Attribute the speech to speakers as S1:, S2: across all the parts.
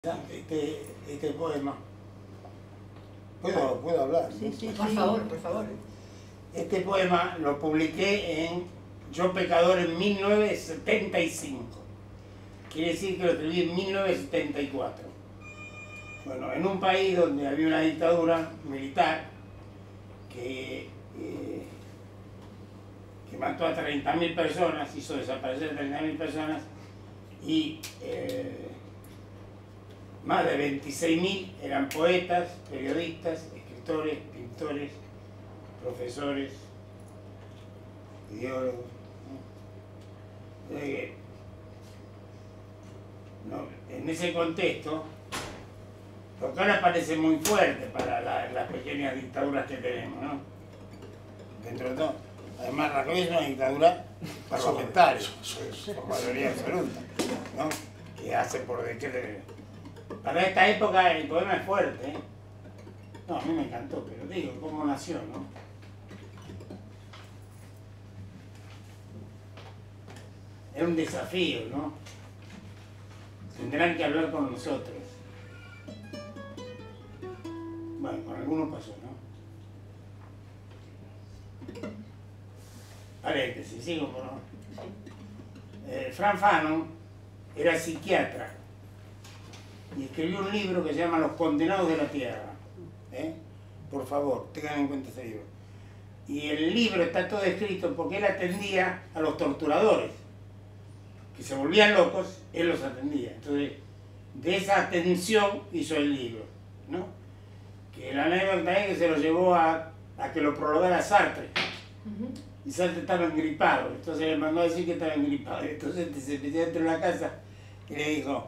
S1: Este poema. ¿Puedo hablar?
S2: Sí, sí,
S3: Por favor, por favor.
S1: Este poema lo publiqué en Yo Pecador en 1975. Quiere decir que lo escribí en 1974. Bueno, en un país donde había una dictadura militar que mató a 30.000 personas, hizo desaparecer a 30.000 personas y más de 26.000 eran poetas, periodistas, escritores, pintores, profesores, ideólogos. En ese contexto, lo que ahora parece muy fuerte para las pequeñas dictaduras que tenemos, ¿no? Dentro de todo. Además, la es una dictadura parlamentaria, por mayoría absoluta, ¿no? Que hace por decreto. Para esta época el poema es fuerte, ¿eh? No, a mí me encantó, pero digo, cómo nació, ¿no? Es un desafío, ¿no? Tendrán que hablar con nosotros. Bueno, con algunos pasó, ¿no? Paréntesis, sigo por favor. Frank Fanon era psiquiatra y escribió un libro que se llama Los Condenados de la Tierra. Por favor, tengan en cuenta ese libro. Y el libro está todo escrito porque él atendía a los torturadores, que se volvían locos, él los atendía. Entonces, de esa atención hizo el libro, ¿no? Que la anécdota es que se lo llevó a que lo prologara Sartre. Y Sartre estaba engripado, entonces le mandó a decir que estaba engripado. Entonces se metió dentro de la casa y le dijo: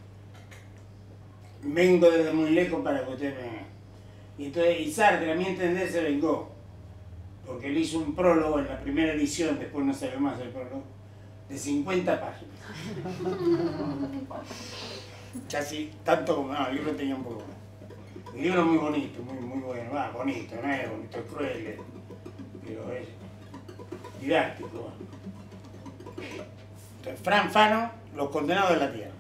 S1: vengo desde muy lejos para que usted venga. Y Sartre, a mi entender, se vengó, porque él hizo un prólogo en la primera edición, después no salió más el prólogo, de 50 páginas. Casi tanto como... No, el libro tenía un poco más. El libro es muy bonito, muy bueno. Bonito, no es bonito, es cruel, pero es didáctico. Entonces, Frank Fanon, Los Condenados de la Tierra.